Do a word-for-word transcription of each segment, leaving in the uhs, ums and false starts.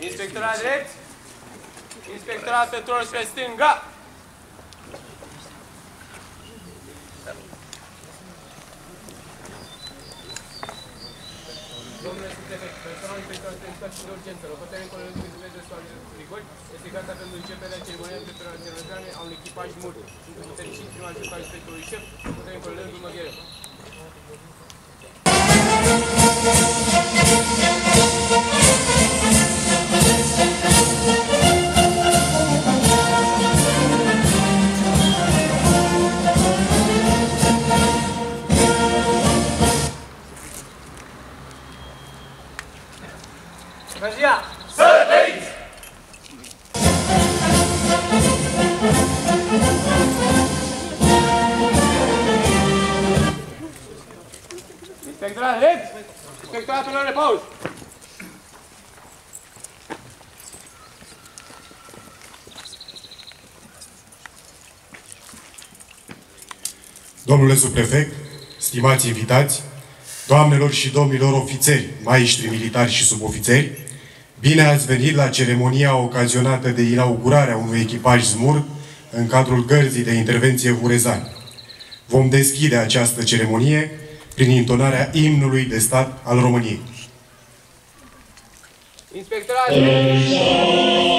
Inspectorat drept. Inspectorat petrol spre stânga. Domnule subprefect, personalul inspectorat de situații de urgență, locotenent colonel Dumnezeu de Soare Grigori, este gata pentru începerea ceremoniei de operaționalizare a unui echipaj mult. Sunt puternicit primul ajutor al inspectorului șef, locotenent colonel Dumnezeu. Gărzia! Să veniți! Inspectorat drept. Inspectoratul în repaus. Domnule subprefect, stimați invitați, doamnelor și domnilor ofițeri, maiștri militari și subofițeri, bine ați venit la ceremonia ocazionată de inaugurarea unui echipaj ZMURD în cadrul Gărzii de Intervenție Hurezani. Vom deschide această ceremonie prin intonarea imnului de stat al României. Inspectorat drept.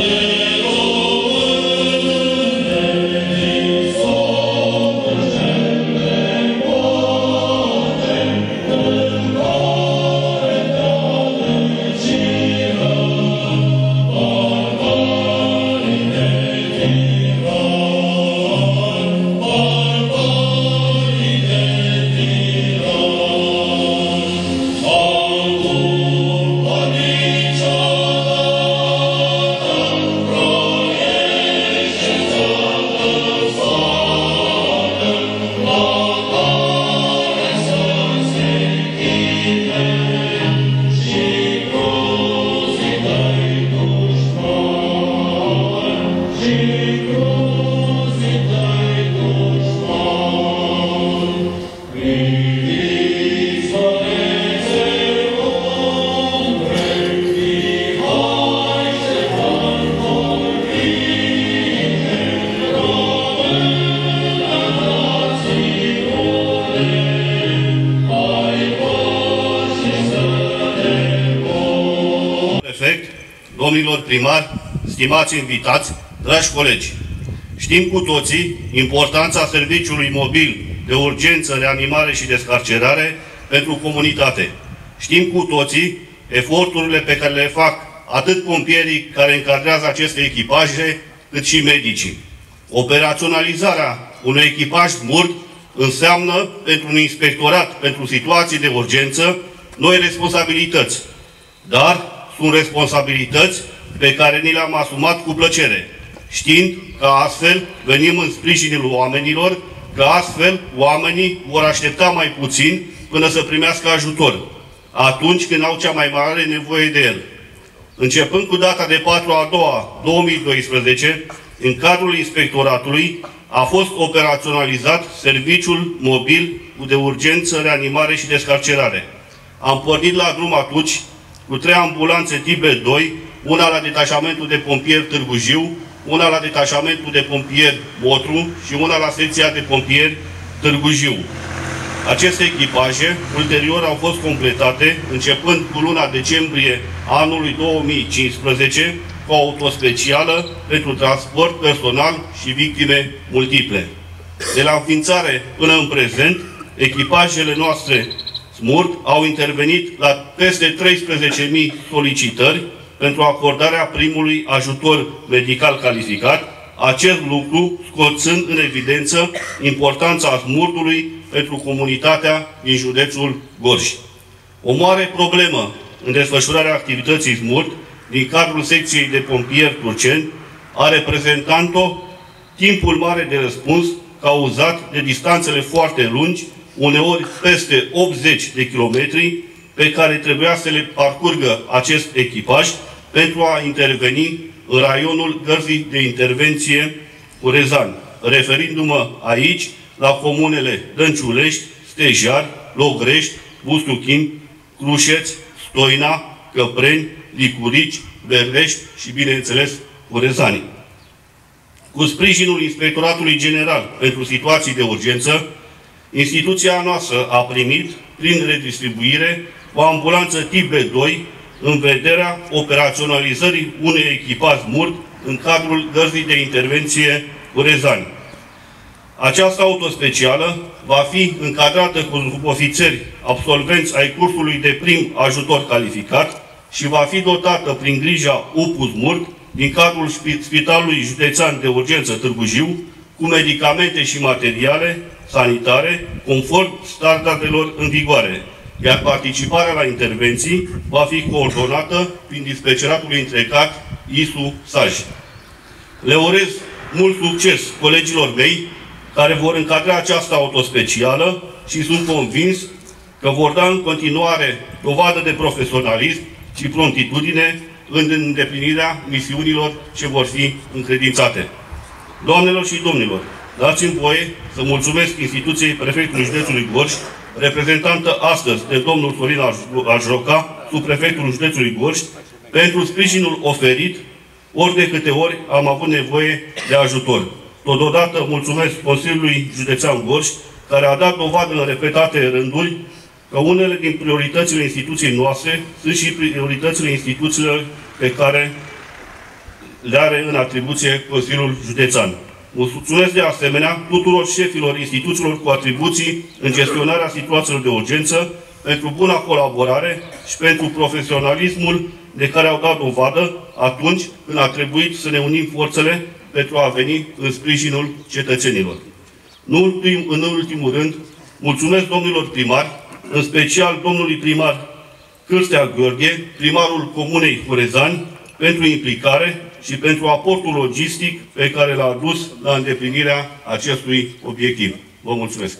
Domnilor primari, stimați invitați, dragi colegi, știm cu toții importanța serviciului mobil de urgență, reanimare și descarcerare pentru comunitate. Știm cu toții eforturile pe care le fac atât pompierii care încadrează aceste echipaje, cât și medicii. Operaționalizarea unui echipaj ZMURD înseamnă pentru un inspectorat pentru situații de urgență noi responsabilități, dar sunt responsabilități pe care ni le-am asumat cu plăcere, știind că astfel venim în sprijinul oamenilor, că astfel oamenii vor aștepta mai puțin până să primească ajutor, atunci când au cea mai mare nevoie de el. Începând cu data de patru a doua două mii doisprezece, în cadrul inspectoratului a fost operaționalizat serviciul mobil de urgență, reanimare și descarcerare. Am pornit la drum atunci cu trei ambulanțe tip B doi, una la detașamentul de pompieri Târgu Jiu, una la detașamentul de pompieri Botru și una la secția de pompieri Târgu Jiu. Aceste echipaje ulterior au fost completate începând cu luna decembrie anului două mii cincisprezece cu o autospecială pentru transport personal și victime multiple. De la înființare până în prezent, echipajele noastre ZMURD au intervenit la peste treisprezece mii solicitări pentru acordarea primului ajutor medical calificat, acest lucru scoțând în evidență importanța ZMURD-ului pentru comunitatea din județul Gorj. O mare problemă în desfășurarea activității ZMURD din cadrul secției de pompieri Turceni a reprezentat-o timpul mare de răspuns cauzat de distanțele foarte lungi, uneori peste optzeci de kilometri, pe care trebuia să le parcurgă acest echipaj pentru a interveni în raionul Gărzii de Intervenție Hurezani, referindu-mă aici la comunele Dănciulești, Stejar, Logrești, Bustuchin, Crușeț, Stoina, Căpreni, Licurici, Berlești și, bineînțeles, Orezani. Cu sprijinul Inspectoratului General pentru Situații de Urgență, instituția noastră a primit, prin redistribuire, o ambulanță tip B doi în vederea operaționalizării unui echipaj murt în cadrul gărzii de intervenție Orezani. Această autospecială va fi încadrată cu subofițeri absolvenți ai cursului de prim ajutor calificat și va fi dotată prin grija U P U S Murt din cadrul Spitalului Județean de Urgență Târgu Jiu cu medicamente și materiale sanitare conform standardelor în vigoare, iar participarea la intervenții va fi coordonată prin dispeceratul integrat I S U S A J. Le urez mult succes colegilor mei care vor încadra această autospecială și sunt convins că vor da în continuare dovadă de profesionalism și promptitudine în îndeplinirea misiunilor ce vor fi încredințate. Doamnelor și domnilor, dați-mi voie să mulțumesc instituției Prefectului Județului Gorj, reprezentantă astăzi de domnul Sorin Ajroca, subprefectul Județului Gorj, pentru sprijinul oferit ori de câte ori am avut nevoie de ajutor. Totodată mulțumesc Consiliului Județean Gorj, care a dat dovadă în repetate rânduri că unele din prioritățile instituției noastre sunt și prioritățile instituțiilor pe care le are în atribuție Consiliul Județean. Mulțumesc de asemenea tuturor șefilor instituțiilor cu atribuții în gestionarea situațiilor de urgență pentru buna colaborare și pentru profesionalismul de care au dat dovadă atunci când a trebuit să ne unim forțele pentru a veni în sprijinul cetățenilor. Nu ultim, în ultimul rând, mulțumesc domnilor primari, în special domnului primar Cârstea Gheorghe, primarul Comunei Orezani, pentru implicare și pentru aportul logistic pe care l-a adus la îndeplinirea acestui obiectiv. Vă mulțumesc!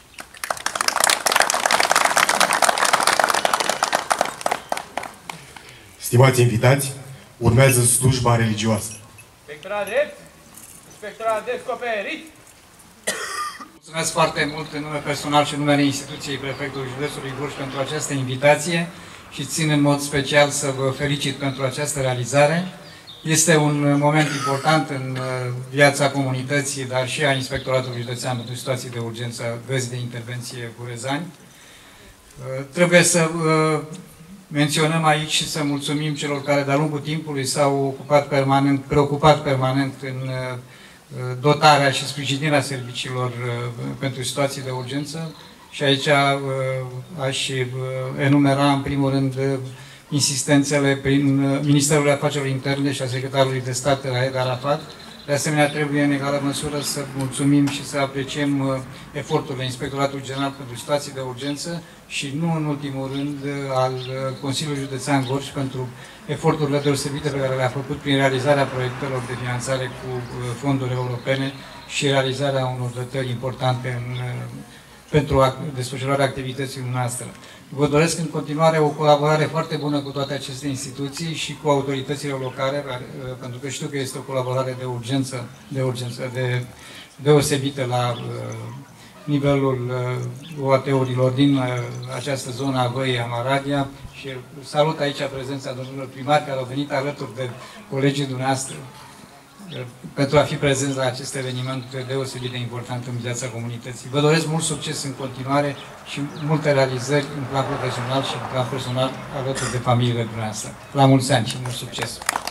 Stimați invitați, urmează slujba religioasă. Inspectorat drept, inspectorat descoperit. Mulțumesc foarte mult în nume personal și în numele instituției Prefectului Județului Gorj pentru această invitație și țin în mod special să vă felicit pentru această realizare. Este un moment important în viața comunității, dar și a Inspectoratului Județean pentru Situații de Urgență, Găzi de Intervenție Orezani. Trebuie să menționăm aici și să mulțumim celor care de-a lungul timpului s-au ocupat permanent, preocupat permanent în dotarea și sprijinirea serviciilor pentru situații de urgență. Și aici aș enumera în primul rând insistențele prin Ministerul Afacerilor Interne și a Secretarului de Stat Raed Arafat. De asemenea, trebuie în egală măsură să mulțumim și să apreciem eforturile Inspectoratului General pentru Situații de Urgență și nu în ultimul rând al Consiliului Județean Gorj pentru eforturile deosebite pe care le-a făcut prin realizarea proiectelor de finanțare cu fonduri europene și realizarea unor dotări importante în, pentru desfășurarea activității noastre. Vă doresc în continuare o colaborare foarte bună cu toate aceste instituții și cu autoritățile locale, pentru că știu că este o colaborare de urgență, de urgență, de deosebită la nivelul O A T-urilor din această zonă a Văii Amaradia și salut aici prezența domnilor primari care au venit alături de colegii dumneavoastră pentru a fi prezenți la acest eveniment deosebit de important în viața comunității. Vă doresc mult succes în continuare și multe realizări în plan profesional și în plan personal alături de familiile dumneavoastră. La mulți ani și mult succes!